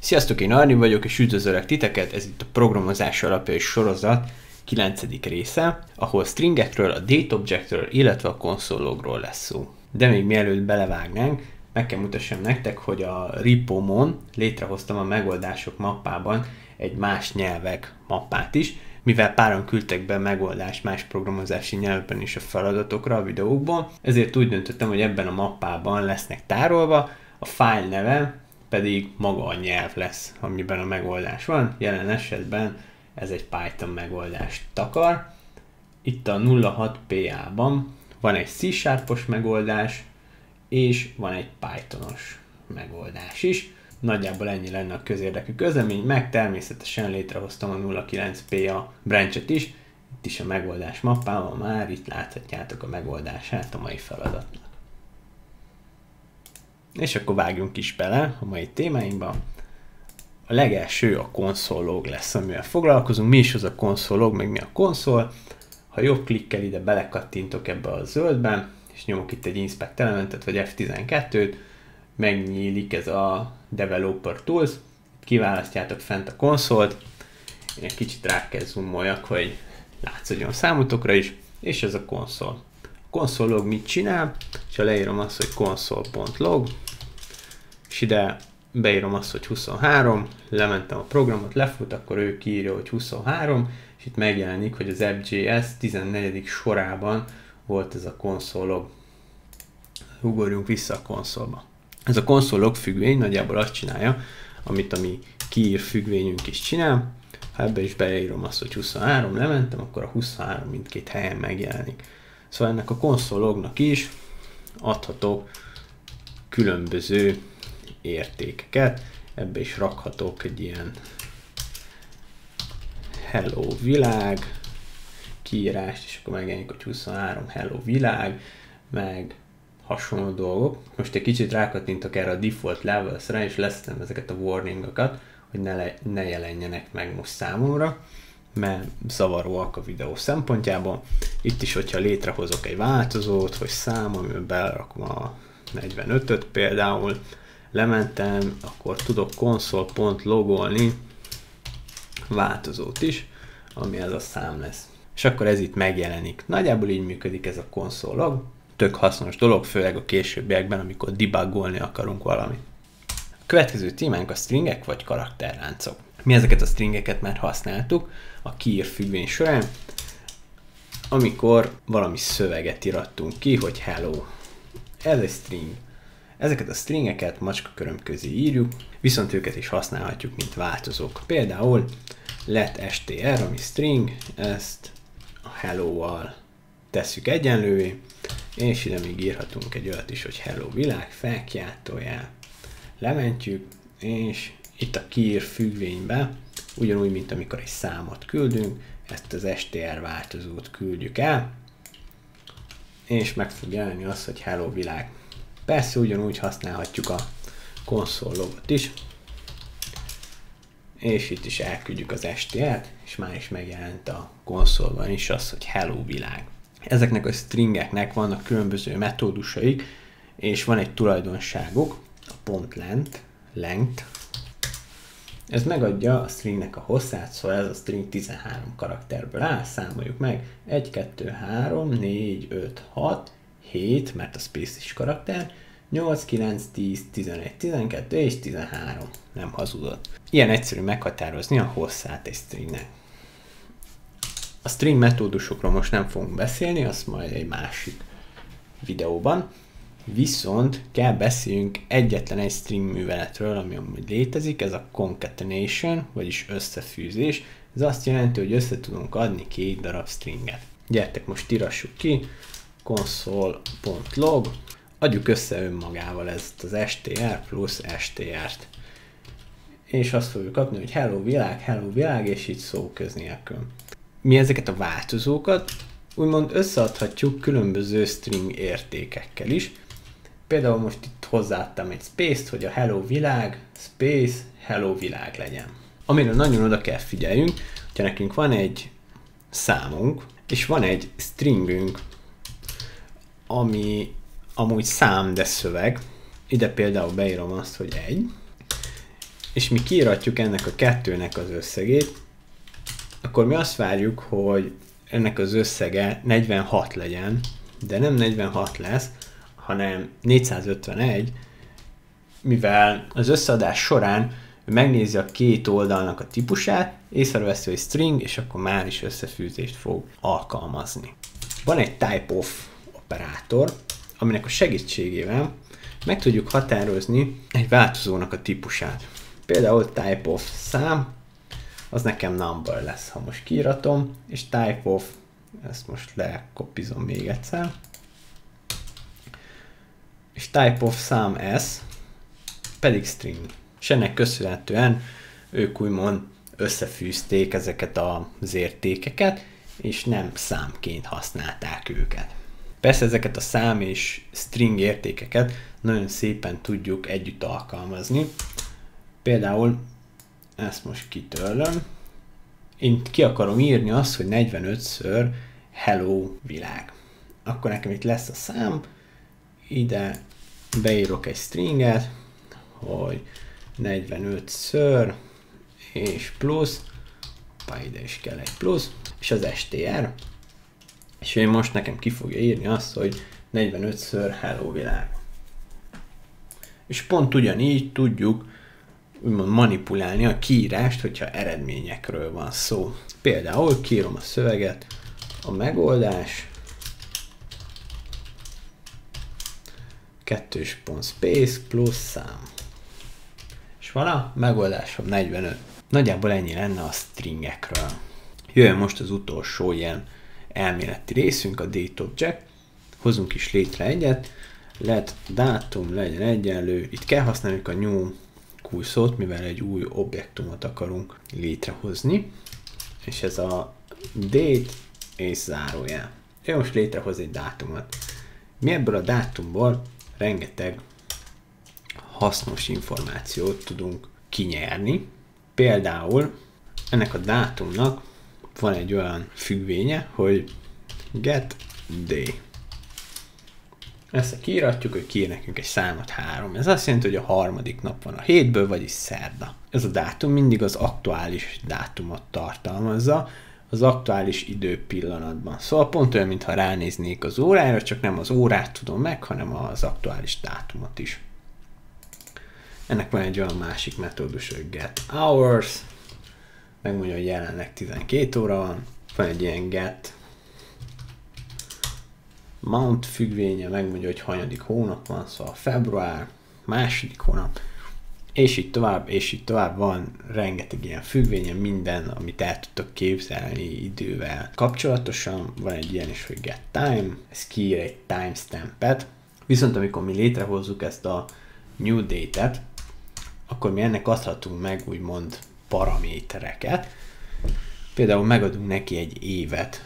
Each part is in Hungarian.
Sziasztok, én Arni vagyok, és üdvözöllek titeket, ez itt a programozás alapjai sorozat 9. része, ahol stringekről, a dateobjectről, illetve a konszologról lesz szó. De még mielőtt belevágnánk, meg kell mutassam nektek, hogy a repomon létrehoztam a megoldások mappában egy más nyelvek mappát is, mivel páran küldtek be megoldást más programozási nyelvben is a feladatokra a videókból, ezért úgy döntöttem, hogy ebben a mappában lesznek tárolva, a file neve pedig maga a nyelv lesz, amiben a megoldás van. Jelen esetben ez egy Python megoldást takar. Itt a 06PA-ban van egy C-sharpos megoldás, és van egy Pythonos megoldás is. Nagyjából ennyi lenne a közérdekű közlemény, meg természetesen létrehoztam a 09PA branchet is. Itt is a megoldás mappában már, itt láthatjátok a megoldását a mai feladatnak. És akkor vágjunk is bele a mai témáinkba. A legelső a konszol-log lesz, amivel foglalkozunk. Mi is az a konszol-log, meg mi a konszol. Ha jobb klikkel ide belekattintok ebbe a zöldbe, és nyomok itt egy Inspect Elementet, vagy F12-t, megnyílik ez a Developer Tools, kiválasztjátok fent a konzolt, én egy kicsit rá kell zoomoljak, hogy látszódjon számotokra is, és ez a konszol. A konszol-log mit csinál? És ha leírom azt, hogy console.log, és ide beírom azt, hogy 23, lementem a programot, lefut, akkor ő kiírja, hogy 23, és itt megjelenik, hogy az app.js 14. sorában volt ez a konszol-log. Ugorjunk vissza a konszolba. Ez a konszol-log függvény nagyjából azt csinálja, amit a mi kiír függvényünk is csinál. Ha ebbe is beírom azt, hogy 23, lementem, akkor a 23 mindkét helyen megjelenik. Szóval ennek a konszol-lognak is adhatok különböző értékeket. Ebbe is rakhatok egy ilyen hello világ kiírást, és akkor megjelenik, hogy 23 hello világ, meg hasonló dolgok. Most egy kicsit rákattintok erre a default levelsre, és lesztem ezeket a warningokat, hogy ne jelenjenek meg most számomra, mert zavaróak a videó szempontjából. Itt is, hogyha létrehozok egy változót, hogy szám, amiben belerakom a 45-öt például, lementem, akkor tudok console.logolni változót is, ami ez a szám lesz. És akkor ez itt megjelenik. Nagyjából így működik ez a console-log. Tök hasznos dolog, főleg a későbbiekben, amikor debugolni akarunk valamit. A következő témánk a stringek vagy karakterláncok. Mi ezeket a stringeket már használtuk a kiír függvény során, amikor valami szöveget irattunk ki, hogy hello. Ez egy string. Ezeket a stringeket macskaköröm közé írjuk, viszont őket is használhatjuk, mint változók. Például let str, ami string, ezt a hello-val tesszük egyenlővé, és ide még írhatunk egy olyat is, hogy hello világ, felkiáltójel, lementjük, és itt a kiír függvénybe, ugyanúgy, mint amikor egy számot küldünk, ezt az str változót küldjük el, és meg fog jelenni az, hogy hello világ. Persze ugyanúgy használhatjuk a konszol-logot is, és itt is elküldjük az str-t, és már is megjelent a konszolban is az, hogy hello világ. Ezeknek a stringeknek vannak különböző metódusaik, és van egy tulajdonságuk, a point length. Ez megadja a stringnek a hosszát, szóval ez a string 13 karakterből áll, számoljuk meg. 1, 2, 3, 4, 5, 6, 7, mert a space is karakter, 8, 9, 10, 11, 12 és 13. Nem hazudott. Ilyen egyszerű meghatározni a hosszát egy stringnek. A string metódusokról most nem fogunk beszélni, azt majd egy másik videóban. Viszont kell beszéljünk egyetlen egy string műveletről, ami amúgy létezik, ez a concatenation, vagyis összefűzés. Ez azt jelenti, hogy össze tudunk adni két darab stringet. Gyertek, most írassuk ki, console.log, adjuk össze önmagával ezt az str plusz str-t. És azt fogjuk kapni, hogy hello világ, és így szóköz nélkül. Mi ezeket a változókat úgymond összeadhatjuk különböző string értékekkel is. Például most itt hozzáadtam egy space-t, hogy a hello világ, space, hello világ legyen. Amire nagyon oda kell figyeljünk, hogyha nekünk van egy számunk, és van egy stringünk, ami amúgy szám, de szöveg. Ide például beírom azt, hogy 1, és mi kiíratjuk ennek a kettőnek az összegét, akkor mi azt várjuk, hogy ennek az összege 46 legyen, de nem 46 lesz, hanem 451, mivel az összeadás során megnézi a két oldalnak a típusát, észreveszi, hogy string, és akkor már is összefűzést fog alkalmazni. Van egy typeof operátor, aminek a segítségével meg tudjuk határozni egy változónak a típusát. Például typeof szám, az nekem number lesz, ha most kiíratom, és typeof, ezt most lekopizom még egyszer, és typeof szám s pedig string. És ennek köszönhetően ők úgymond összefűzték ezeket az értékeket, és nem számként használták őket. Persze ezeket a szám és string értékeket nagyon szépen tudjuk együtt alkalmazni. Például ezt most kitörlöm. Én ki akarom írni azt, hogy 45-ször hello világ. Akkor nekem itt lesz a szám, ide beírok egy stringet, hogy 45-ször, és plusz, ide is kell egy plusz, és az str, és ő most nekem ki fogja írni azt, hogy 45-ször hello világ. És pont ugyanígy tudjuk úgymond manipulálni a kiírást, hogyha eredményekről van szó. Például kiírom a szöveget, a megoldás, space plusz szám. És van megoldásom 45. Nagyjából ennyi lenne a stringekről. Jöjjön most az utolsó ilyen elméleti részünk, a dateObject. Hozunk is létre egyet. Let dátum legyen egyenlő. Itt kell használni a new kulcsot, mivel egy új objektumot akarunk létrehozni. És ez a date és zárójel. Ő most létrehoz egy dátumot. Mi ebből a dátumból rengeteg hasznos információt tudunk kinyerni. Például ennek a dátumnak van egy olyan függvénye, hogy get day. Ezt kiíratjuk, hogy kiír nekünk egy számot 3. Ez azt jelenti, hogy a harmadik nap van a hétből, vagyis szerda. Ez a dátum mindig az aktuális dátumot tartalmazza, az aktuális időpillanatban. Szóval pont olyan, mintha ránéznék az órára, csak nem az órát tudom meg, hanem az aktuális dátumot is. Ennek van egy olyan másik metódus, hogy get hours, megmondja, hogy jelenleg 12 óra van, van egy ilyen get month függvénye, megmondja, hogy hanyadik hónap van, szóval február, második hónap, és így tovább van rengeteg ilyen függvénye, minden, amit el tudtok képzelni idővel kapcsolatosan. Van egy ilyen is, hogy get time, ez kiír egy timestampet, viszont amikor mi létrehozzuk ezt a new date-et, akkor mi ennek adhatunk meg úgymond paramétereket. Például megadunk neki egy évet.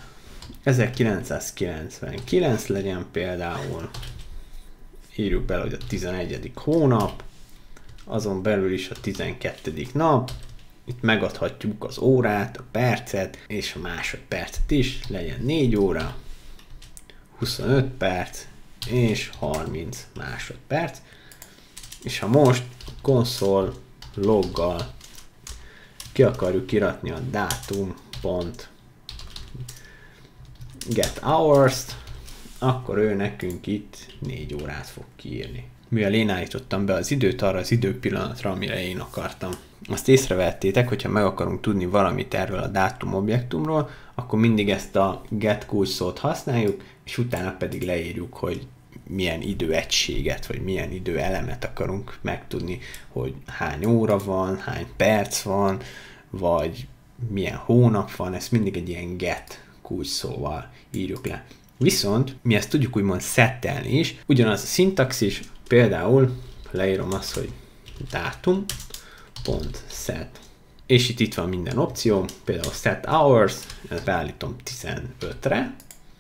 1999 legyen például. Írjuk bele, hogy a 11. hónap, azon belül is a 12. nap. Itt megadhatjuk az órát, a percet és a másodpercet is. Legyen 4 óra, 25 perc és 30 másodperc. És ha most console loggal ki akarjuk iratni a datum.get hours-t, akkor ő nekünk itt 4 órát fog kiírni. Mivel én állítottam be az időt arra az időpillanatra, amire én akartam. Azt észrevettétek, hogyha meg akarunk tudni valamit erről a dátum objektumról, akkor mindig ezt a get kulcsszót használjuk, és utána pedig leírjuk, hogy milyen időegységet, vagy milyen időelemet akarunk megtudni, hogy hány óra van, hány perc van, vagy milyen hónap van, ezt mindig egy ilyen get kulcsszóval írjuk le. Viszont mi ezt tudjuk úgymond szettelni is, ugyanaz a szintaxis, például leírom azt, hogy datum.set, és itt van minden opció, például set hours, ezt beállítom 15-re,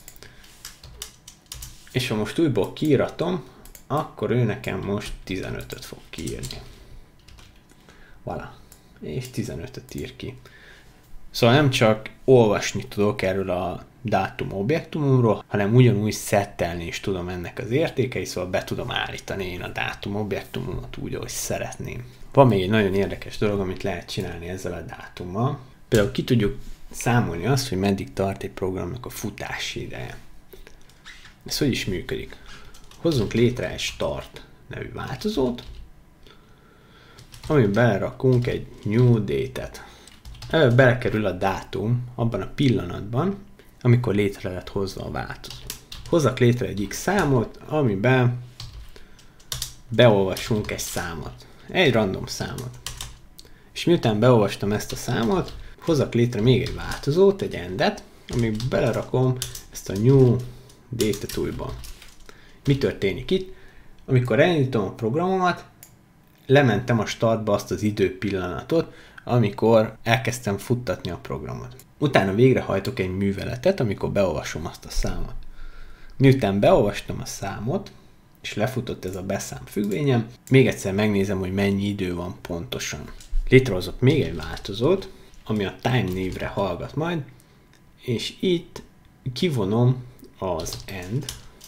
és ha most újból kiíratom, akkor ő nekem most 15-öt fog kiírni. Voilà. És 15-öt ír ki. Szóval nem csak olvasni tudok erről a dátum objektumomról, hanem ugyanúgy szettelni is tudom ennek az értékeit, szóval be tudom állítani én a dátum objektumomat úgy, ahogy szeretném. Van még egy nagyon érdekes dolog, amit lehet csinálni ezzel a dátummal. Például ki tudjuk számolni azt, hogy meddig tart egy programnak a futási ideje. Ez hogy is működik? Hozzunk létre egy start nevű változót, amiben belerakunk egy new date-et. Előbb belekerül a dátum abban a pillanatban, amikor létre lett hozva a változó. Hozzak létre egy x számot, amiben beolvasunk egy számot. Egy random számot. És miután beolvastam ezt a számot, hozzak létre még egy változót, egy endet, amiben belerakom ezt a new date újba. Mi történik itt? Amikor elindítom a programomat, lementem a startba azt az időpillanatot, amikor elkezdtem futtatni a programot. Utána végrehajtok egy műveletet, amikor beolvasom azt a számot. Miután beolvastam a számot, és lefutott ez a beszám függvényem, még egyszer megnézem, hogy mennyi idő van pontosan. Létrehozok még egy változót, ami a time névre hallgat majd, és itt kivonom az end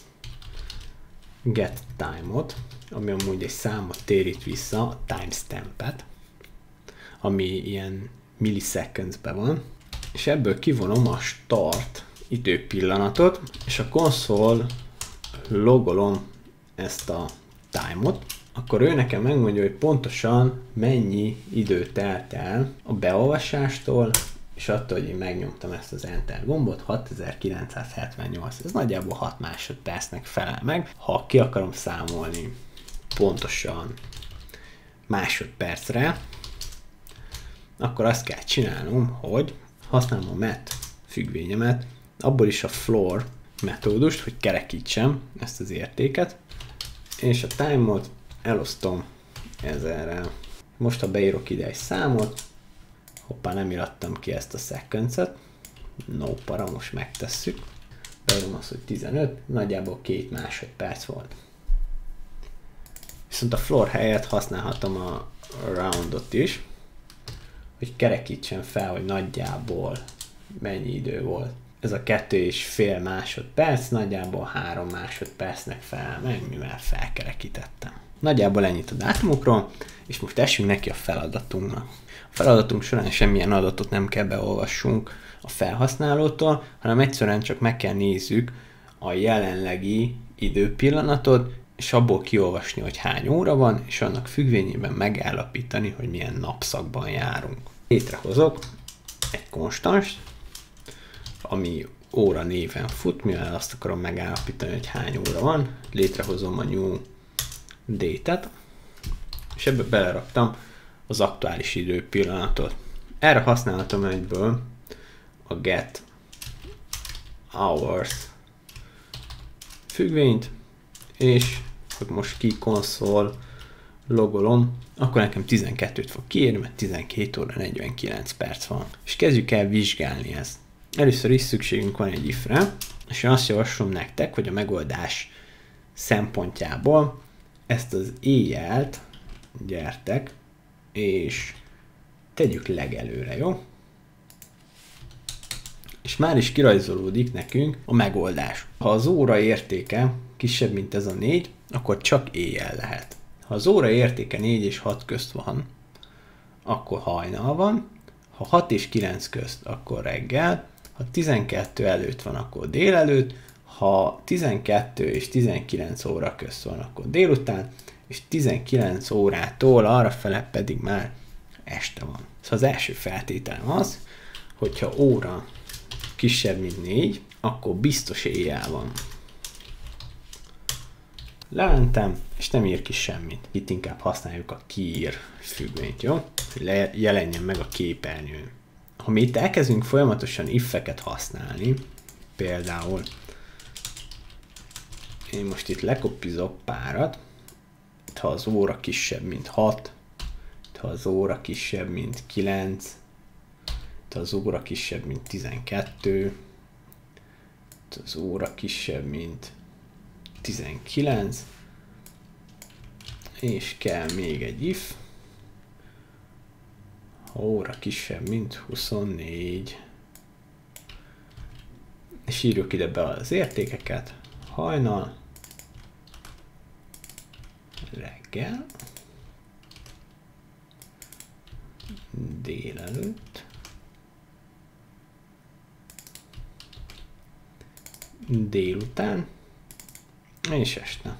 get time-ot, ami amúgy egy számot térít vissza, a timestamp-et, ami ilyen millisecondsben van, és ebből kivonom a start időpillanatot, és a konszol logolom ezt a time-ot, akkor ő nekem megmondja, hogy pontosan mennyi idő telt el a beolvasástól, és attól, hogy én megnyomtam ezt az Enter gombot, 6978. Ez nagyjából 6 másodpercnek felel meg. Ha ki akarom számolni pontosan másodpercre, akkor azt kell csinálnom, hogy használom a met függvényemet, abból is a floor metódust, hogy kerekítsem ezt az értéket, és a time-ot elosztom 1000-rel. Most, ha beírok ide egy számot, hoppá, nem irattam ki ezt a seconds-et, no para, most megtesszük. Beírom azt, hogy 15, nagyjából 2 másodperc volt. Viszont a floor helyett használhatom a roundot is, hogy kerekítsen fel, hogy nagyjából mennyi idő volt. Ez a 2,5 másodperc, nagyjából 3 másodpercnek felel meg, mivel felkerekítettem. Nagyjából ennyit a dátumokról, és most essünk neki a feladatunknak. A feladatunk során semmilyen adatot nem kell beolvassunk a felhasználótól, hanem egyszerűen csak meg kell nézzük a jelenlegi időpillanatot, és abból kiolvasni, hogy hány óra van, és annak függvényében megállapítani, hogy milyen napszakban járunk. Létrehozok egy konstanst, ami óra néven fut, mivel azt akarom megállapítani, hogy hány óra van. Létrehozom a new date-et, és ebbe beleraktam az aktuális időpillanatot. Erre használhatom egyből a get hours függvényt, és hogy most ki konszol logolom, akkor nekem 12-t fog kiírni, mert 12 óra 49 perc van. És kezdjük el vizsgálni ezt. Először is szükségünk van egy if-re, és én azt javaslom nektek, hogy a megoldás szempontjából ezt az éjjelt gyertek, és tegyük legelőre, jó? És már is kirajzolódik nekünk a megoldás. Ha az óra értéke kisebb, mint ez a 4, akkor csak éjjel lehet. Ha az óra értéke 4 és 6 közt van, akkor hajnal van, ha 6 és 9 közt, akkor reggel, ha 12 előtt van, akkor délelőtt, ha 12 és 19 óra közt van, akkor délután, és 19 órától arrafele pedig már este van. Szóval az első feltételem az, hogyha óra kisebb, mint 4, akkor biztos éjjel van. Lementem, és nem ír ki semmit. Itt inkább használjuk a kiír függvényt, jó? Hogy jelenjen meg a képernyőn. Ha mi itt elkezdünk folyamatosan if-eket használni, például én most itt lekopizok párat, ha az óra kisebb, mint 6, ha az óra kisebb, mint 9, ha az óra kisebb, mint 12, ha az óra kisebb, mint 19, és kell még egy if, ha óra kisebb, mint 24. és írjuk ide be az értékeket. Hajnal, reggel, délelőtt, délután, és este.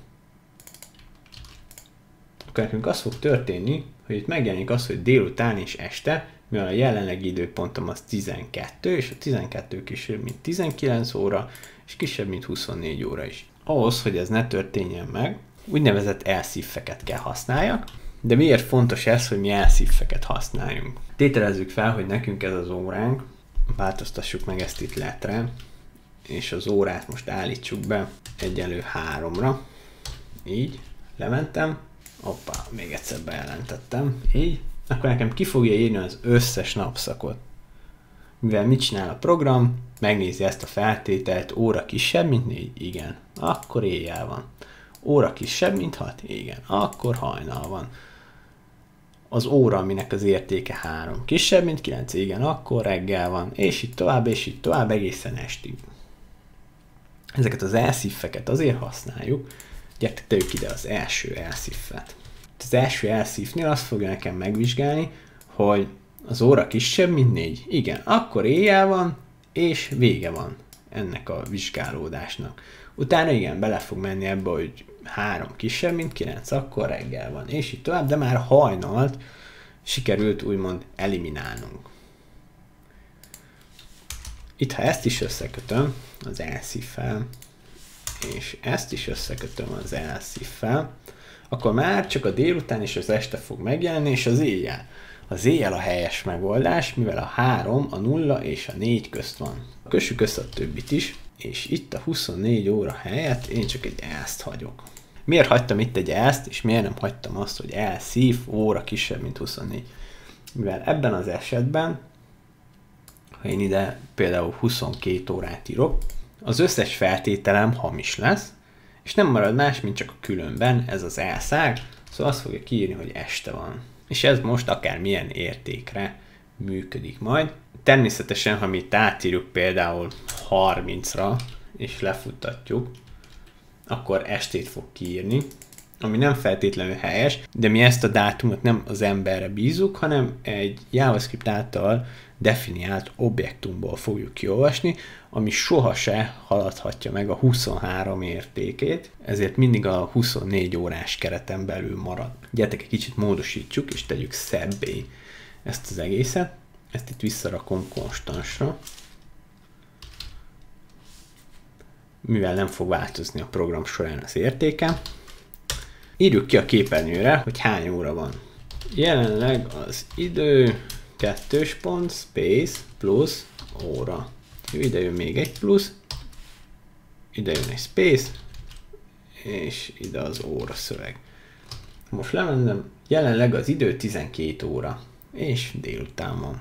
Akkor nekünk az fog történni, hogy itt megjelenik az, hogy délután és este, mivel a jelenlegi időpontom az 12, és a 12 kisebb, mint 19 óra, és kisebb, mint 24 óra is. Ahhoz, hogy ez ne történjen meg, úgynevezett elszívfeket kell használjak. De miért fontos ez, hogy mi elszívfeket használjunk? Tételezzük fel, hogy nekünk ez az óránk, változtassuk meg ezt itt letre, és az órát most állítsuk be egyenlő 3-ra. Így, lementem, hoppá, még egyszer bejelentettem, így. Akkor nekem ki fogja írni az összes napszakot. Mivel mit csinál a program, megnézi ezt a feltételt, óra kisebb, mint 4, igen, akkor éjjel van. Óra kisebb, mint 6, igen, akkor hajnal van. Az óra, aminek az értéke 3, kisebb, mint 9, igen, akkor reggel van, és így tovább, egészen estig. Ezeket az elszívfeket azért használjuk, gyertek, tegyük ide az első elszívfet. Az első elszívnél azt fogja nekem megvizsgálni, hogy az óra kisebb, mint 4. Igen, akkor éjjel van, és vége van ennek a vizsgálódásnak. Utána igen, bele fog menni ebbe, hogy 3 kisebb, mint 9, akkor reggel van, és így tovább, de már hajnalt sikerült úgymond eliminálnunk. Itt, ha ezt is összekötöm az elszívvel, és ezt is összekötöm az elszívvel, akkor már csak a délután és az este fog megjelenni, és az éjjel. Az éjjel a helyes megoldás, mivel a 3, a 0 és a 4 közt van. Kössük össze a többit is, és itt a 24 óra helyett én csak egy elszt hagyok. Miért hagytam itt egy elszt, és miért nem hagytam azt, hogy elszív óra kisebb, mint 24? Mivel ebben az esetben, ha én ide például 22 órát írok, az összes feltételem hamis lesz, és nem marad más, mint csak a különben ez az elszág, szóval azt fogja kiírni, hogy este van. És ez most akár milyen értékre működik majd. Természetesen, ha mi itt átírjuk például 30-ra, és lefuttatjuk, akkor estét fog kiírni, ami nem feltétlenül helyes, de mi ezt a dátumot nem az emberre bízunk, hanem egy JavaScript által definiált objektumból fogjuk kiolvasni, ami sohasem haladhatja meg a 23 értékét, ezért mindig a 24 órás kereten belül marad. Gyertek, egy kicsit módosítsuk, és tegyük szebbé ezt az egészet. Ezt itt visszarakom konstansra, mivel nem fog változni a program során az értéke. Írjuk ki a képernyőre, hogy hány óra van. Jelenleg az idő 2 pont, space, plusz, óra. Ide jön még egy plusz, ide jön egy space, és ide az óra szöveg. Most lementem, jelenleg az idő 12 óra, és délután van.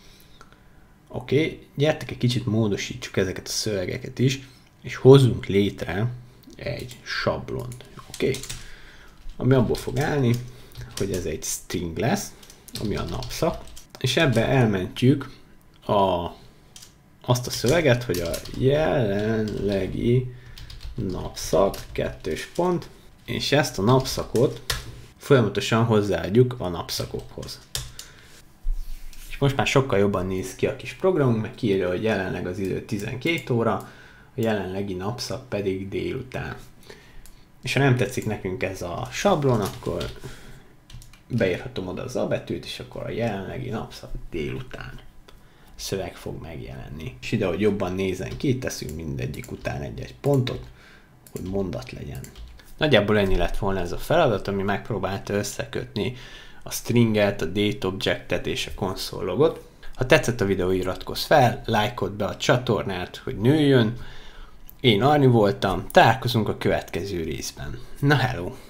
Oké, gyertek egy kicsit módosítsuk ezeket a szövegeket is, és hozzunk létre egy sablont. Oké? Ami abból fog állni, hogy ez egy string lesz, ami a napszak, és ebbe elmentjük azt a szöveget, hogy a jelenlegi napszak 2 pont, és ezt a napszakot folyamatosan hozzáadjuk a napszakokhoz. És most már sokkal jobban néz ki a kis programunk, meg kiírja, hogy jelenleg az idő 12 óra, a jelenlegi napszak pedig délután. És ha nem tetszik nekünk ez a sablon, akkor beírhatom oda az A betűt, és akkor a jelenlegi napszak délután szöveg fog megjelenni. És ide, hogy jobban nézzen ki, teszünk mindegyik után egy-egy pontot, hogy mondat legyen. Nagyjából ennyi lett volna ez a feladat, ami megpróbálta összekötni a stringet, a date objectet és a console logot. Ha tetszett a videó, iratkozz fel, lájkold be a csatornát, hogy nőjön. Én Arni voltam, találkozunk a következő részben. Na hello!